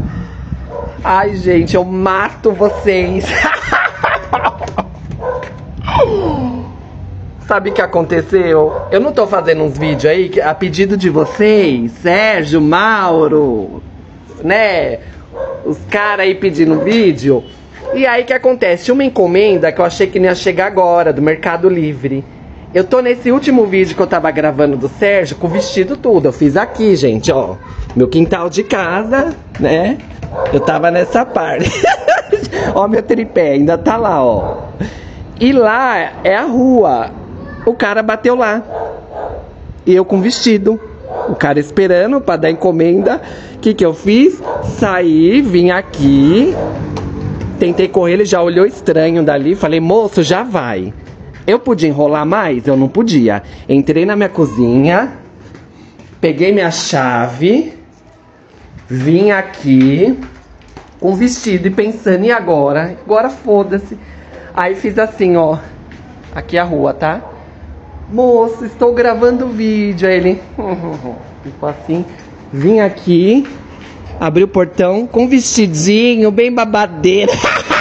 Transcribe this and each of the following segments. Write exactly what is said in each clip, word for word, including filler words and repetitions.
Ai, gente, eu mato vocês. Sabe o que aconteceu? Eu não tô fazendo uns vídeos aí que, a pedido de vocês, Sérgio, Mauro, né? Os caras aí pedindo vídeo. E aí o que acontece? Uma encomenda que eu achei que não ia chegar agora, do Mercado Livre. Eu tô nesse último vídeo que eu tava gravando do Sérgio com o vestido tudo. Eu fiz aqui, gente, ó. Meu quintal de casa, né? Eu tava nessa parte. Ó, meu tripé, ainda tá lá, ó. E lá é a rua. O cara bateu lá. E eu com vestido. O cara esperando pra dar encomenda. O que que eu fiz? Saí, vim aqui. Tentei correr, ele já olhou estranho dali. Falei, moço, já vai. Eu podia enrolar mais? Eu não podia. Entrei na minha cozinha. Peguei minha chave. Vim aqui. Com vestido e pensando, e agora? Agora foda-se. Aí fiz assim, ó. Aqui é a rua, tá? Moço, estou gravando vídeo. Aí ele... Ficou assim. Vim aqui. Abri o portão com vestidinho, bem babadeira.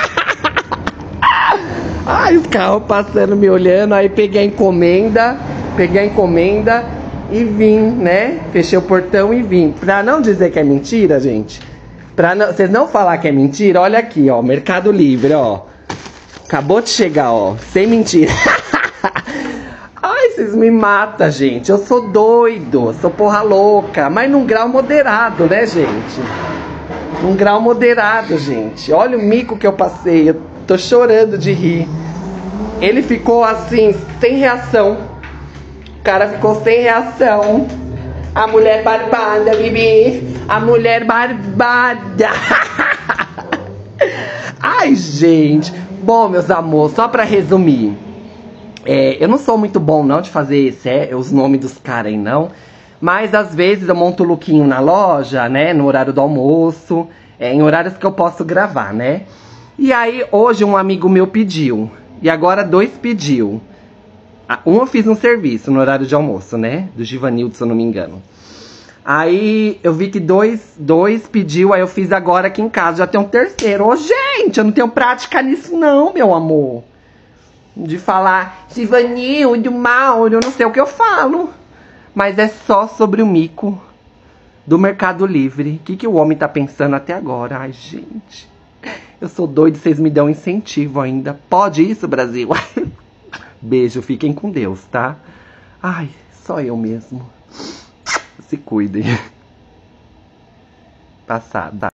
Ai, os carros passando, me olhando. Aí peguei a encomenda. Peguei a encomenda e vim, né? Fechei o portão e vim. Pra não dizer que é mentira, gente. Pra não, vocês não falar que é mentira, olha aqui, ó. Mercado Livre, ó. Acabou de chegar, ó. Sem mentira. Ai, vocês me matam, gente. Eu sou doido, sou porra louca. Mas num grau moderado, né, gente? Num grau moderado, gente. Olha o mico que eu passei. Eu tô chorando de rir. Ele ficou assim, sem reação. O cara ficou sem reação. A mulher barbada, Bibi. A mulher barbada. Ai, gente. Bom, meus amores, só pra resumir. É, eu não sou muito bom, não, de fazer esse, é, os nomes dos caras aí, não. Mas, às vezes, eu monto o lookinho na loja, né? No horário do almoço. É, em horários que eu posso gravar, né? E aí, hoje, um amigo meu pediu. E agora, dois pediu. Um eu fiz um serviço no horário de almoço, né? Do Givanildo, se eu não me engano. Aí eu vi que dois, dois pediu, aí eu fiz agora aqui em casa. Já tem um terceiro. Ô, gente, eu não tenho prática nisso não, meu amor. De falar Givanildo, Mauro, eu não sei o que eu falo. Mas é só sobre o mico do Mercado Livre. O que, que o homem tá pensando até agora? Ai, gente. Eu sou doido, vocês me dão incentivo ainda. Pode isso, Brasil? Beijo, fiquem com Deus, tá? Ai, só eu mesmo. Se cuidem. Passada.